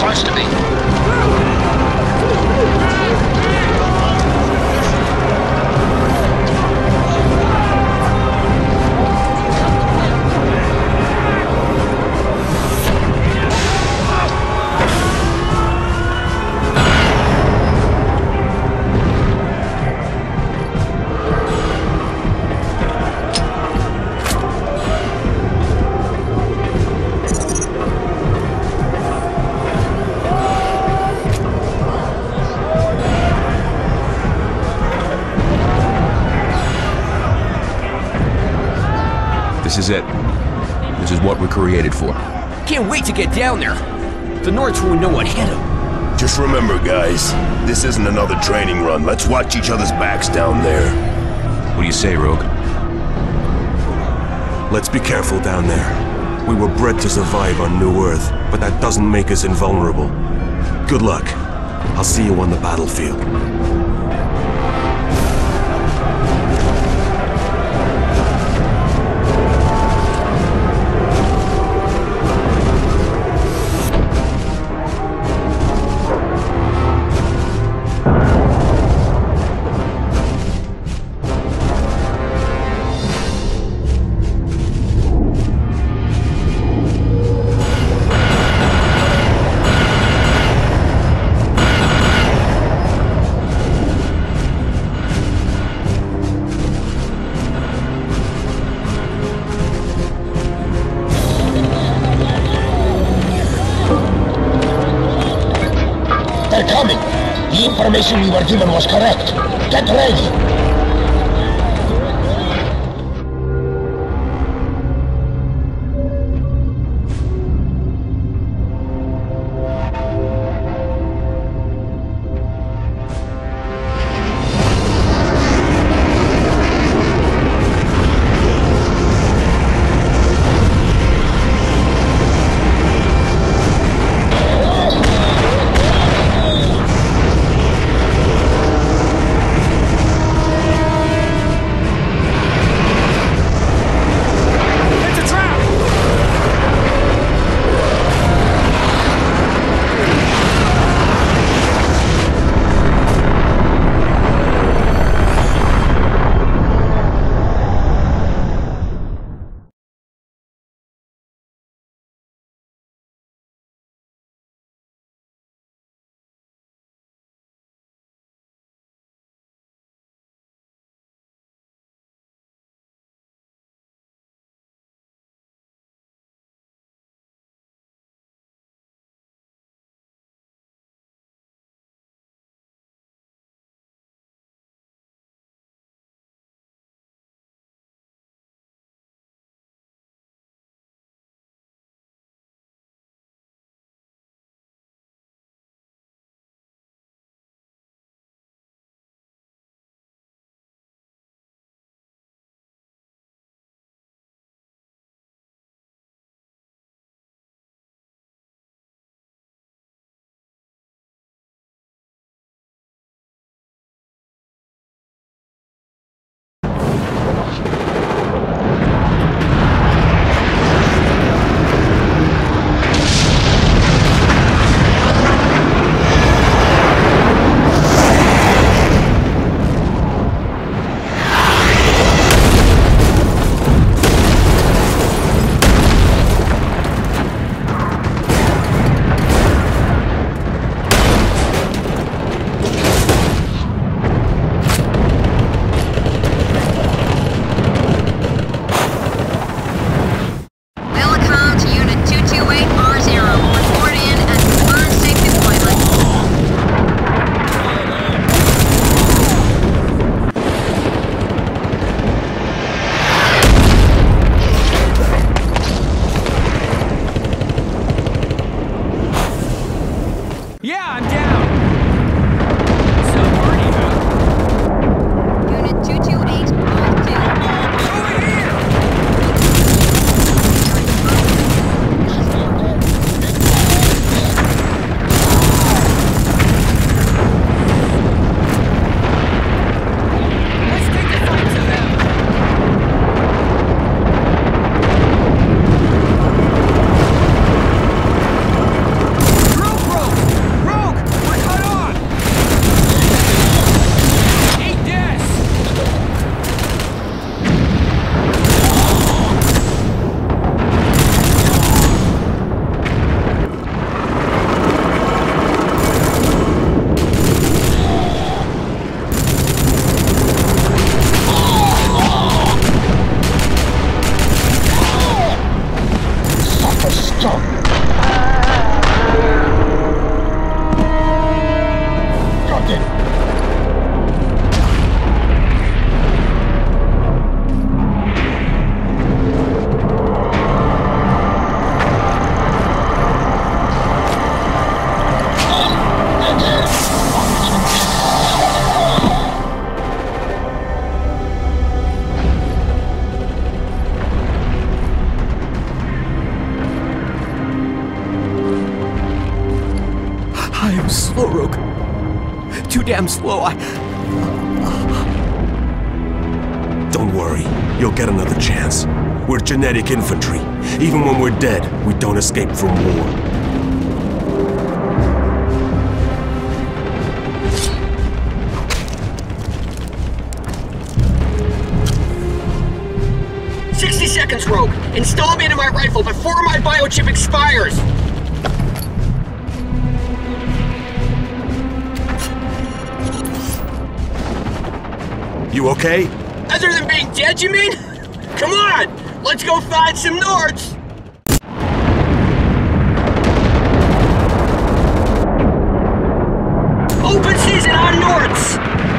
starts to be. This is it. This is what we're created for. Can't wait to get down there. The Nords won't know what hit them. Just remember, guys, this isn't another training run. Let's watch each other's backs down there. What do you say, Rogue? Let's be careful down there. We were bred to survive on New Earth, but that doesn't make us invulnerable. Good luck. I'll see you on the battlefield. They're coming! The information we were given was correct. Get ready! slow, Rogue. Too damn slow. Don't worry, you'll get another chance. We're genetic infantry. Even when we're dead, we don't escape from war. Seconds, Rogue. Install me into my rifle before my biochip expires. You okay? Other than being dead, you mean? Come on, let's go find some Nords. Open season on Nords.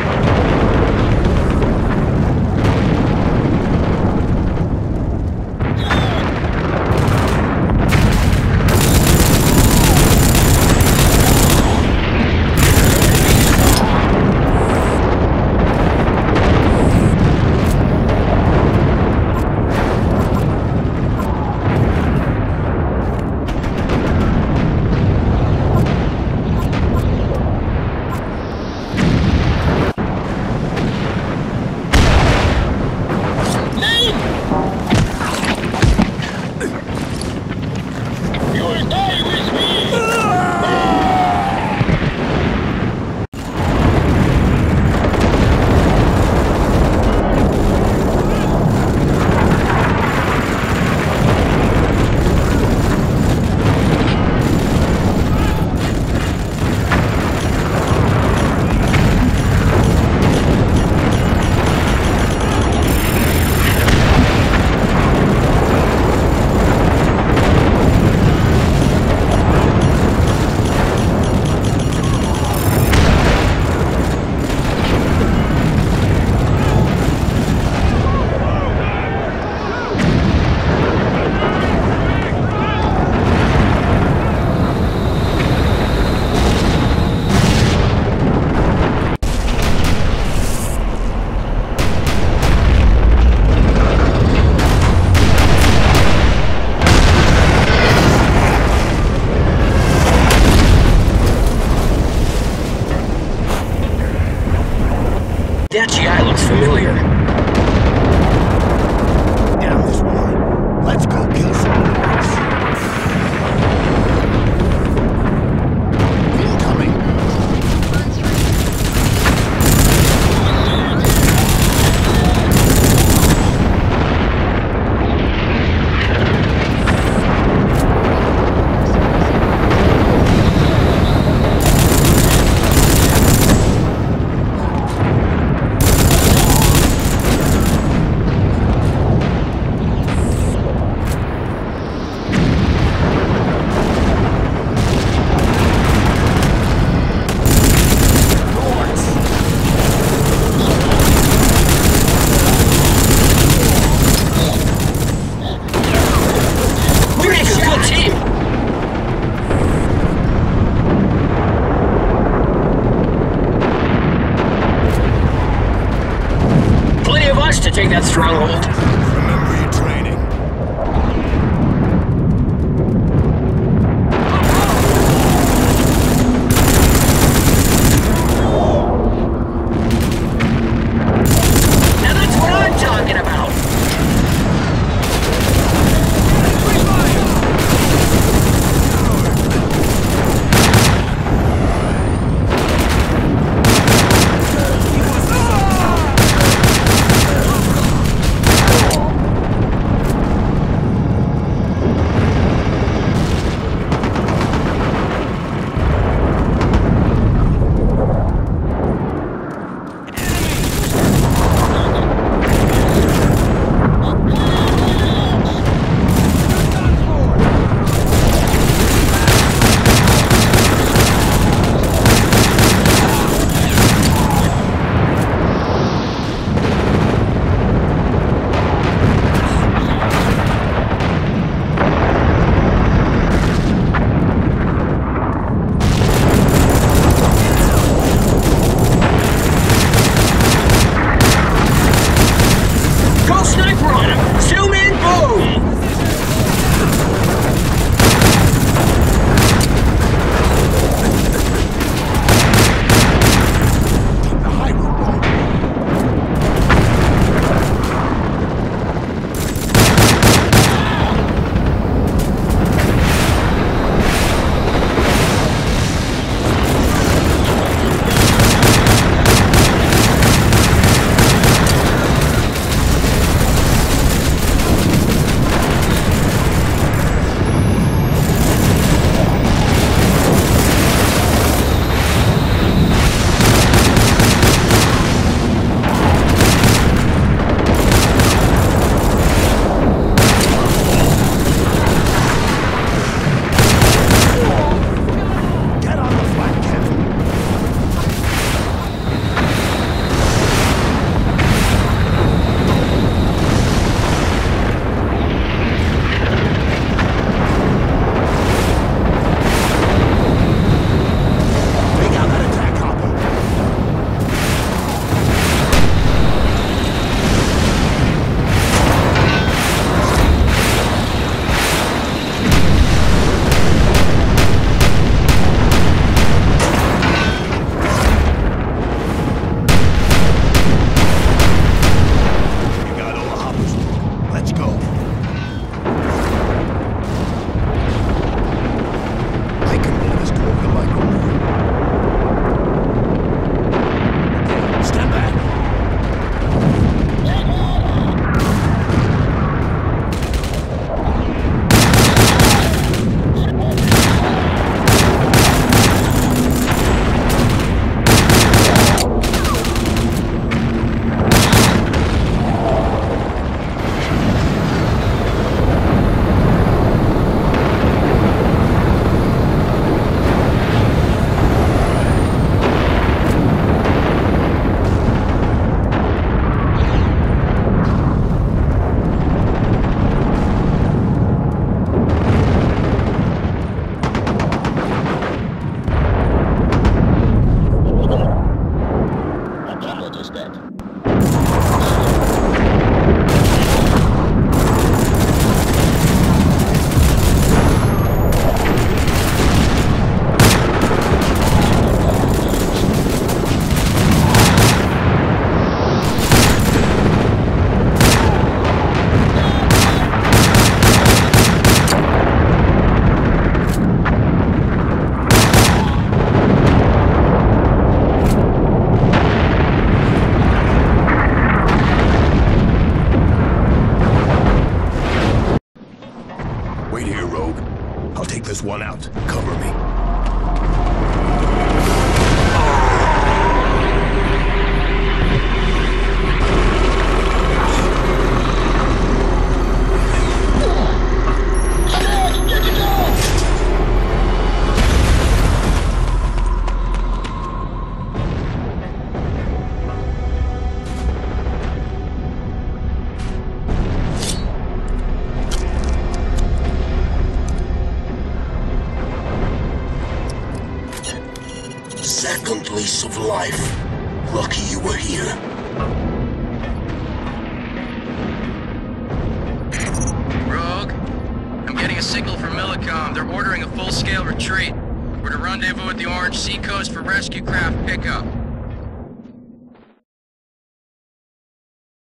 That GI looks familiar. Damn this war. Let's go kill some Nords. Incoming. To take that stronghold. Remember your training. Now that's what I'm talking about. ground. Cover me. Second lease of life. Lucky you were here. Rogue, I'm getting a signal from Millicom. They're ordering a full-scale retreat. We're to rendezvous at the Orange Sea coast for rescue craft pickup.